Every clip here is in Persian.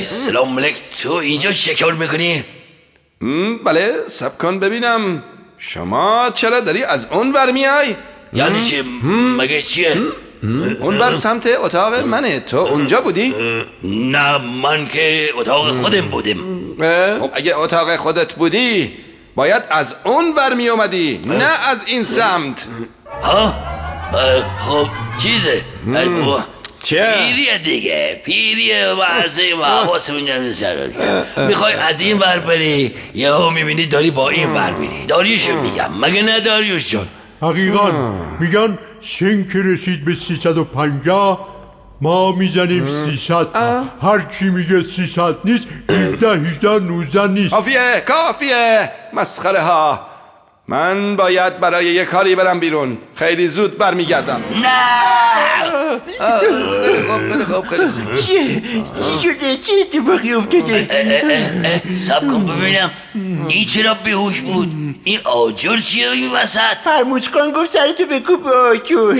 سلام علیک. تو اینجا چه کار میکنی؟ بله صبر کن ببینم. شما چرا داری از اون ور میای؟ یعنی چی؟ مگه چیه؟ اون بر سمت اتاق منه. تو اونجا بودی؟ نه من که اتاق خودم بودم. خب اگه اتاق خودت بودی باید از اون بر می اومدی، نه از این سمت. ها؟ خب چیزه؟ چه؟ پیریه دیگه، پیریه و از این و حواسمون میخوای از این ور بری یهو میبینی داری با این ور میری. داریوشو میگم مگه نه داریوش جان؟ حقیقا میگن سن که رسید به 350 ما میزنیم 300. هر کی میگه 300 نیست 17 18 19 نیست. کافیه مسخره ها. من باید برای یه کاری برم بیرون. خیلی زود برمیگردم. نه خیلی خوب. چی شده؟ چه اتفاقی افتاده؟ سب کن ببینم این چرا بیهوش بود؟ این آجر چیه این وسط؟ فرموشکان گفت سرتو بکوب به آجر.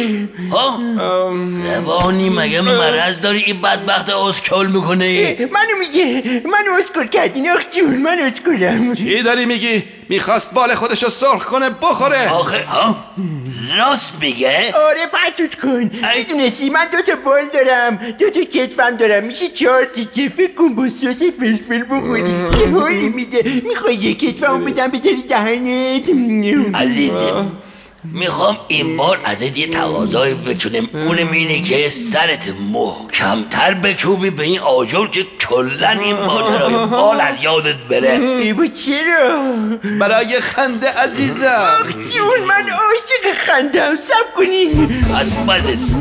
روانی مگه مرض داری این بدبخت اسکول میکنه؟ منو میگه منو اسکول کردین آخ جون. من اسکولم. چی داری میگی؟ میخواست بال خودشو سرخ کنه بخوره. آخه راست میگه؟ آره پرتوت کن. میدونستی من 2 تا بال دارم 2 تا کتفم دارم میشه 4 تیکه. فکر کن با سس فلفل بخوری چه حالی میده. میخوای یک کتفمو بدم بذاری دهنت؟ عزیزم میخوام این بار ازت یه تقاضایی بکنم. اونم اینه که سرت محکمتر بکوبی به این آجر که کلن این ماجرای بال از یادت بره. ایبا چرا؟ برای خنده عزیزم. آخ جون من عاشق خندم. سب کنین از بزن